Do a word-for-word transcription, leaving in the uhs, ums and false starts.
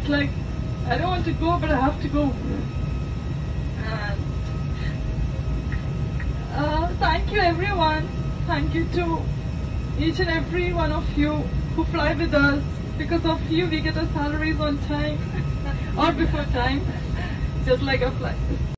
like, I don't want to go, but I have to go. And uh, thank you everyone. Thank you to each and every one of you who fly with us. Because of you, we get our salaries on time or before time, just like a flight.